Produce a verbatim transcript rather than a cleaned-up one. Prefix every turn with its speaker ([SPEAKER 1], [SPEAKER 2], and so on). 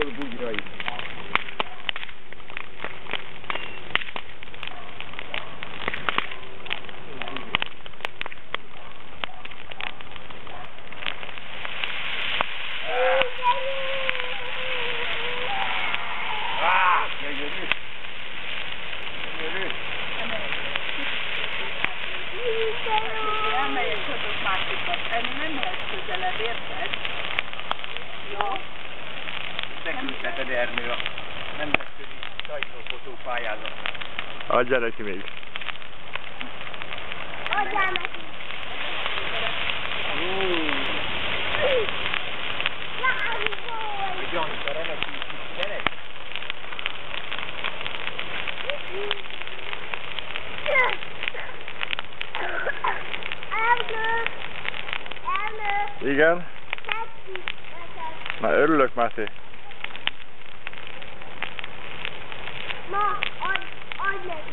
[SPEAKER 1] Hol bugyrai?
[SPEAKER 2] Ennél nem mehetsz közelebb, érted? Jó?
[SPEAKER 1] Beküldheted Ernő a nemzetközi sajtófotó pályázat.
[SPEAKER 3] Adjál neki még.
[SPEAKER 4] Adjál neki.
[SPEAKER 1] Hogy Janika, remek is gyerek?
[SPEAKER 3] Igen? Na, örülök, Máté.
[SPEAKER 4] Ma, adj, adj neki.